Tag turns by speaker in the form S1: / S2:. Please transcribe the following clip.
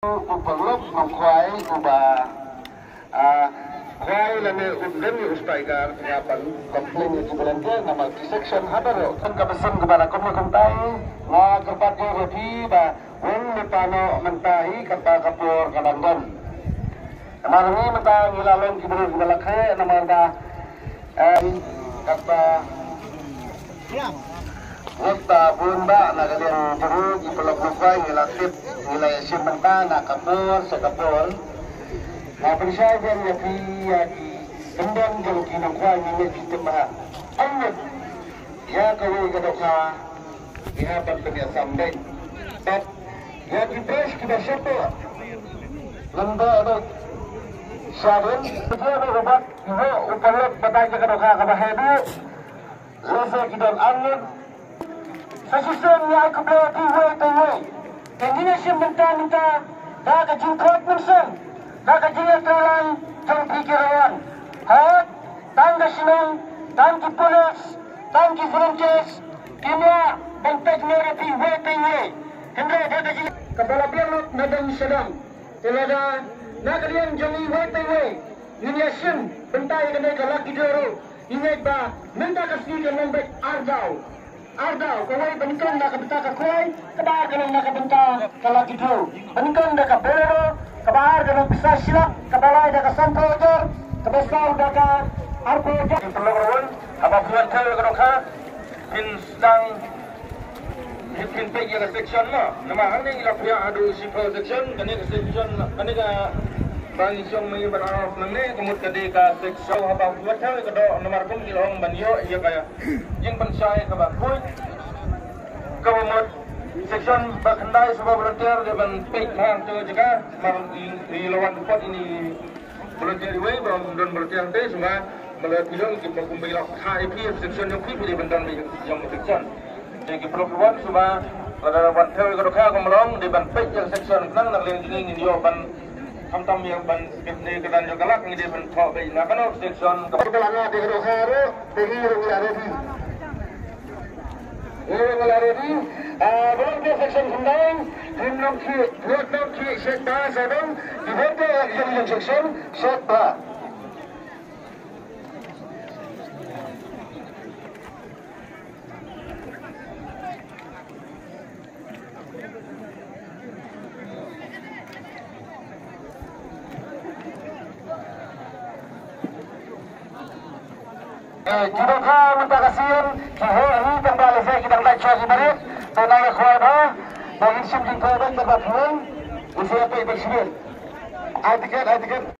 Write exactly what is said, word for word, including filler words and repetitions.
S1: Upalok ng kway uba ah kway lang undang yung uspaigar ngapan komplain yung volunteer na multi-section habaro kan kabasan kabara kung nakuntay nga kapat yung refi ba wang mapano mantahi kapakapur kalanggan marami matang ilalong kiburu malakhe namarda kapa Wata bunda nagalian jeruk ipelok-pelok ngilatip nilai simenta nak kapur sekapur. Nah bersaya yang yapi yaki kendang jauh kina kuai minyak kita mah. Anjut ya kau kadoka ihapan punya sampai. But ya kita kita siapa? Lamba ada syarun. Kita ada obat. Ibu upalok patah kadoka kabahebu. Lesa kita anjut. Sasusun yang aku boleh tiwai tiwai. Kenapa sih minta-minta dah kejingkot mensen, dah kejingkot terang jang pikiran. Hat, tangga sinang, tangki polis, tangki volunteers, kena bentuk mereka tiwai tiwai. Kenapa dah kejingkot? Kepala biarlah nadang sedang. Tiada nak kalian jangan tiwai tiwai. Ini asyik bentai kena kelaki dulu. Ini bah minta kasih ke nombor ardau. Ardau, kawai bengkong nak bentak kuai, kebar kalau nak bentak kalau gitu. Bengkong dah bolero, kebar kalau bisa silap, kebalai dah kesamprojer, kebesar dah ke arprojer. Pelorun, apa buat kau kalau kah? Pin sedang, pin pergi ke section lah. Nama hari ini lah pihak ada sipil section, kini ke section, kini ke bang isong may banaraf nang ne kumut kadi ka section habang buat kau kalau nomor pun dilong banyo iya kaya yang pensai ka ba kuy kawamot section bakandai sebuah volunteer dia ban pek hang tu juga mang di lawan pot ini volunteer way bang don volunteer te semua melihat bilang kita kumpul H I P section yang pilih bandan yang section jadi perempuan semua pada volunteer kalau kau kumulong di ban pek yang section nang nak leng ini yo ban Hamtam yang ban ni kedan juga lah, ini ban thau bayi. Nak kan section kebetulan di Rosario, pergi Rosario. Ini Rosario. Ah, belum ke section kendang, belum ke, belum ke section sedang, di mana yang section section. Kita kau minta kasihan, kita ini kembali saya kita nak cuci balik, tenang kuat dah, bagi sim jengkau dan berbat pun, usia apa yang bersih. Adikat, adikat.